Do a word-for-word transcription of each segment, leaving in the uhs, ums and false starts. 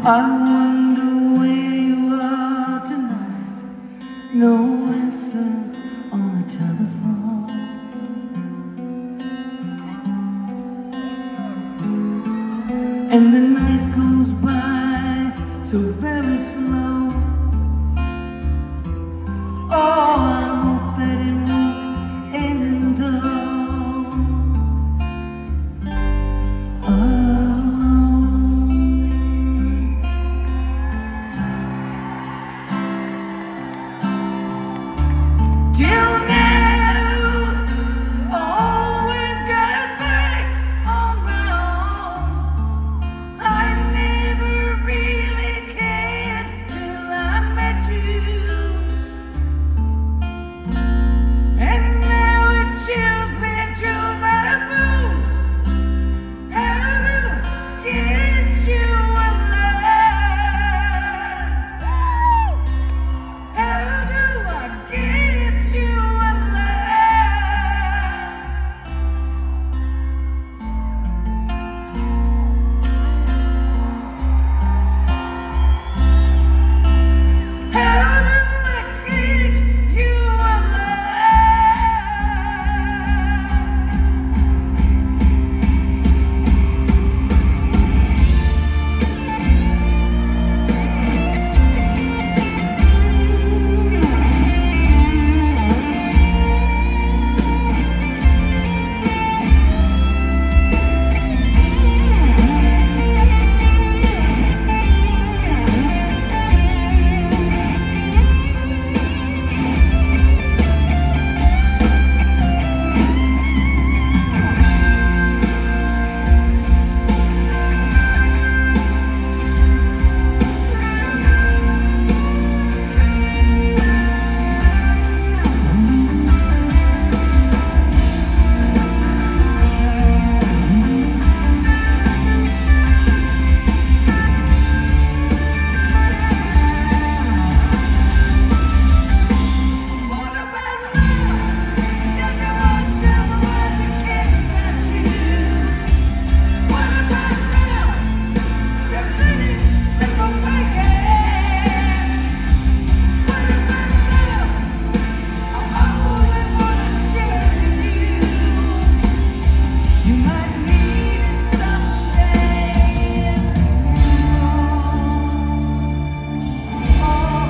I wonder where you are tonight. No answer on the telephone. And the night goes by so very slow. Oh, I hope that it won't end though. Alone. Till now, I always got back on my own. I never really cared till I met you. And now it chills me to my bone. How to get you alive? How do I get you alive? How do I get you alive? What about love? Does your own someone to care about you? What about love? Your pretty slip of my hand. What about love? I only wanna share with you. You might need it someday. Oh, oh.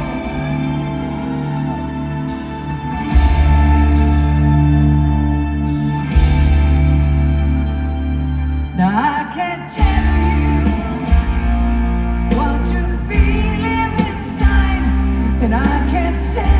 Now I can't tell you what you're feeling inside, and I can't say